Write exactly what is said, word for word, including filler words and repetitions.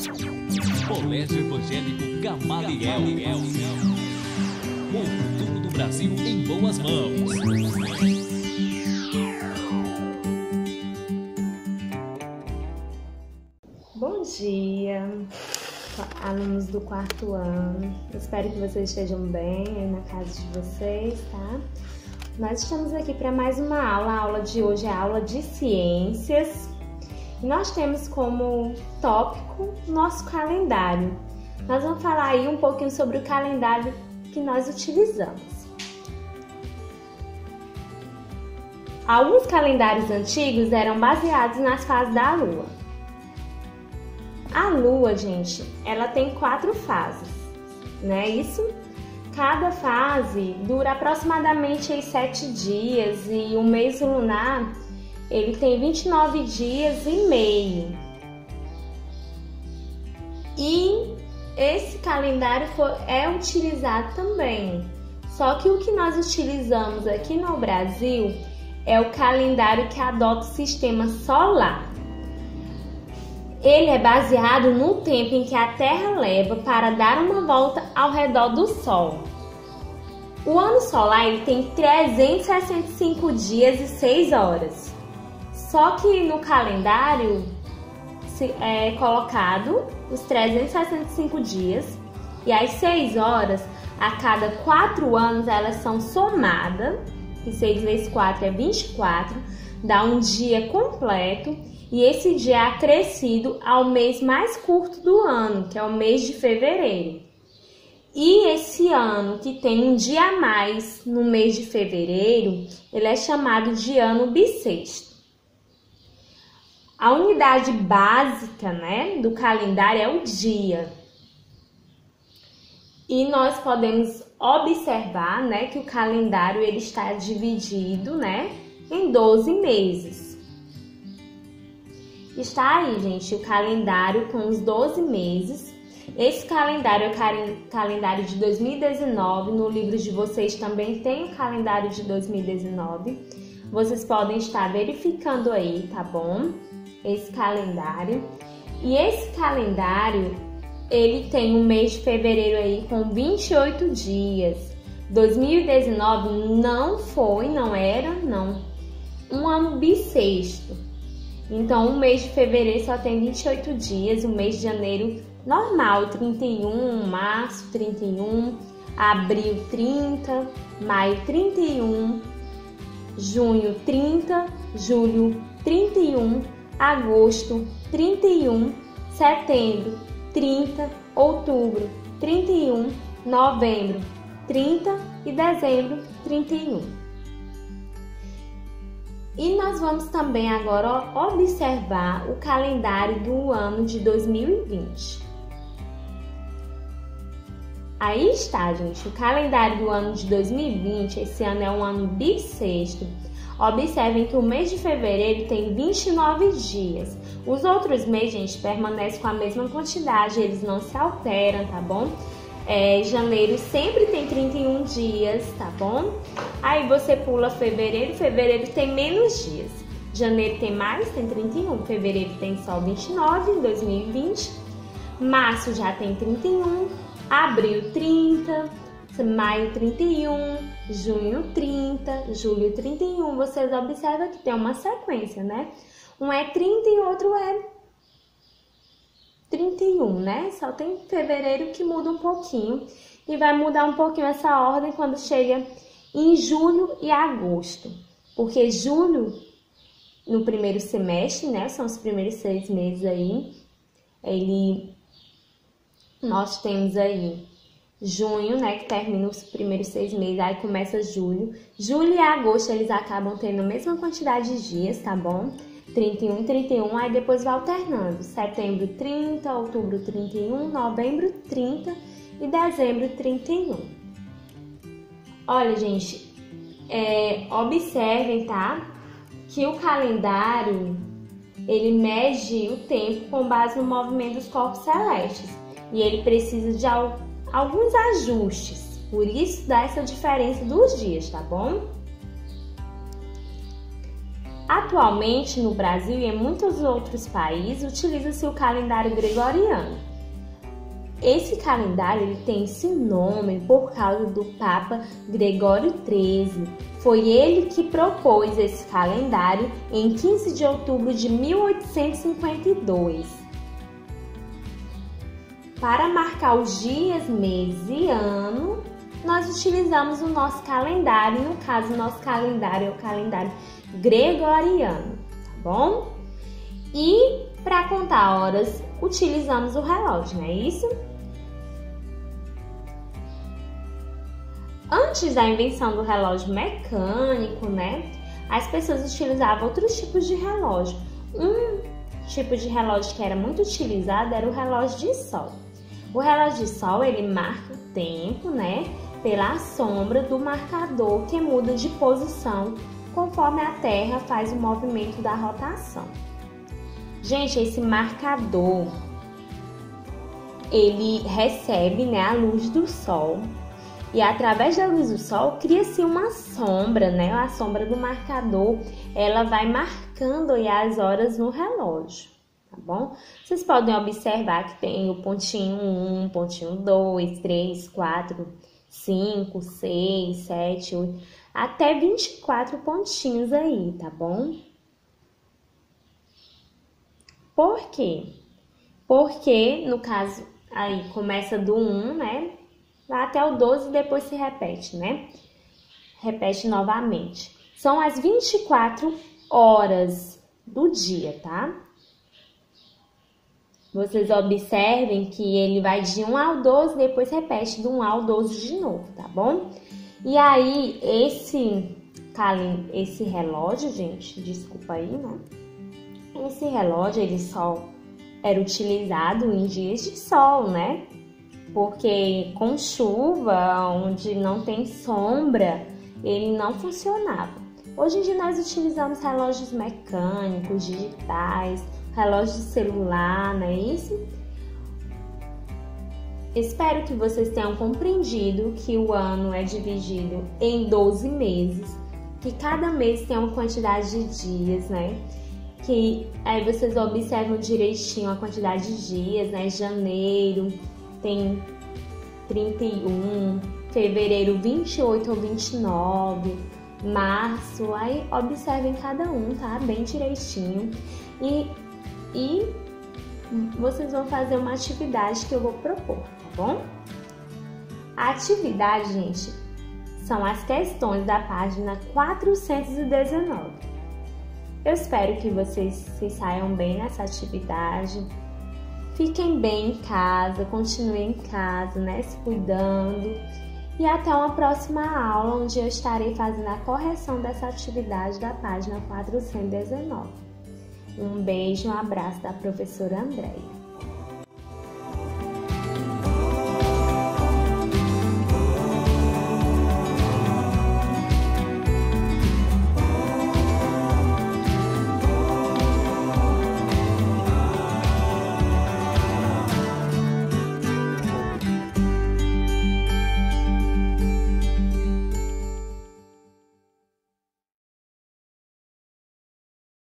Colégio Evangélico Gamaliel. O futuro do Brasil em boas mãos. Bom dia, alunos do quarto ano. Espero que vocês estejam bem aí na casa de vocês, tá? Nós estamos aqui para mais uma aula. A aula de hoje é a aula de ciências. E nós temos como tópico nosso calendário. Nós vamos falar aí um pouquinho sobre o calendário que nós utilizamos. Alguns calendários antigos eram baseados nas fases da Lua. A Lua, gente, ela tem quatro fases, não é isso? Cada fase dura aproximadamente aí, sete dias e o mês lunar ele tem vinte e nove dias e meio. E esse calendário foi, é utilizado também. Só que o que nós utilizamos aqui no Brasil é o calendário que adota o sistema solar. Ele é baseado no tempo em que a Terra leva para dar uma volta ao redor do Sol. O ano solar ele tem trezentos e sessenta e cinco dias e seis horas. Só que no calendário é colocado os trezentos e sessenta e cinco dias e as seis horas a cada quatro anos elas são somadas, e seis vezes quatro é vinte e quatro, dá um dia completo e esse dia é acrescido ao mês mais curto do ano, que é o mês de fevereiro. E esse ano que tem um dia a mais no mês de fevereiro, ele é chamado de ano bissexto. A unidade básica, né, do calendário é o dia. E nós podemos observar, né, que o calendário ele está dividido, né, em doze meses. Está aí, gente, o calendário com os doze meses. Esse calendário é o calendário de dois mil e dezenove. No livro de vocês também tem o calendário de dois mil e dezenove. Vocês podem estar verificando aí, tá bom? Esse calendário. E esse calendário, ele tem o mês de fevereiro aí com vinte e oito dias. dois mil e dezenove não foi, não era, não, um ano bissexto. Então, o mês de fevereiro só tem vinte e oito dias, o mês de janeiro normal, trinta e um, março trinta e um, abril trinta, maio trinta e um, junho trinta, julho trinta e um, agosto trinta e um, setembro trinta, outubro trinta e um, novembro trinta e dezembro trinta e um. E nós vamos também agora observar o calendário do ano de dois mil e vinte. Aí está, gente, o calendário do ano de dois mil e vinte, esse ano é um ano bissexto. Observem que o mês de fevereiro tem vinte e nove dias. Os outros meses, gente, permanecem com a mesma quantidade, eles não se alteram, tá bom? É, janeiro sempre tem trinta e um dias, tá bom? Aí você pula fevereiro, fevereiro tem menos dias. Janeiro tem mais, tem trinta e um. Fevereiro tem só vinte e nove em dois mil e vinte. Março já tem trinta e um. Abril trinta. Maio trinta e um. Junho trinta. Julho trinta e um. Vocês observam que tem uma sequência, né? Um é trinta e o outro é trinta e um, né? Só tem fevereiro que muda um pouquinho. E vai mudar um pouquinho essa ordem quando chega em julho e agosto. Porque julho, no primeiro semestre, né? São os primeiros seis meses aí. Ele, nós temos aí junho, né? Que termina os primeiros seis meses. Aí começa julho. Julho e agosto, eles acabam tendo a mesma quantidade de dias, tá bom? trinta e um, trinta e um, aí depois vai alternando. Setembro trinta, outubro trinta e um, novembro trinta e dezembro trinta e um. Olha, gente, é, observem, tá? Que o calendário, ele mede o tempo com base no movimento dos corpos celestes. E ele precisa de al- alguns ajustes. Por isso dá essa diferença dos dias, tá bom? Atualmente, no Brasil e em muitos outros países, utiliza-se o calendário gregoriano. Esse calendário ele tem esse nome por causa do Papa Gregório treze. Foi ele que propôs esse calendário em quinze de outubro de mil oitocentos e cinquenta e dois. Para marcar os dias, meses e ano, nós utilizamos o nosso calendário. No caso, o nosso calendário é o calendário gregoriano, tá bom? E para contar horas, utilizamos o relógio, não é isso? Antes da invenção do relógio mecânico, né, as pessoas utilizavam outros tipos de relógio. Um tipo de relógio que era muito utilizado era o relógio de sol. O relógio de sol, ele marca o tempo, né, pela sombra do marcador que muda de posição conforme a Terra faz o movimento da rotação. Gente, esse marcador, ele recebe, né, a luz do sol. E através da luz do sol cria-se uma sombra, né? A sombra do marcador, ela vai marcando aí as horas no relógio, tá bom? Vocês podem observar que tem o pontinho um, pontinho dois, três, quatro, cinco, seis, sete, oito, até vinte e quatro pontinhos aí, tá bom? Por quê? Porque, no caso, aí começa do um, né? Vai até o doze e depois se repete, né? Repete novamente. São as vinte e quatro horas do dia, tá? Vocês observem que ele vai de um ao doze, depois repete do um ao doze de novo, tá bom? E aí, esse, esse relógio, gente, desculpa aí, né? Esse relógio, ele só era utilizado em dias de sol, né? Porque com chuva, onde não tem sombra, ele não funcionava. Hoje em dia nós utilizamos relógios mecânicos, digitais, relógios de celular, não é isso? Espero que vocês tenham compreendido que o ano é dividido em doze meses, que cada mês tem uma quantidade de dias, né? Que aí vocês observam direitinho a quantidade de dias, né? Janeiro tem trinta e um, fevereiro vinte e oito ou vinte e nove, março, aí observem cada um, tá? Bem direitinho. E, e vocês vão fazer uma atividade que eu vou propor, tá bom? A atividade, gente, são as questões da página quatrocentos e dezenove. Eu espero que vocês se saiam bem nessa atividade. Fiquem bem em casa, continuem em casa, né, se cuidando. E até uma próxima aula, onde eu estarei fazendo a correção dessa atividade da página quatrocentos e dezenove. Um beijo, um abraço da professora Andréia.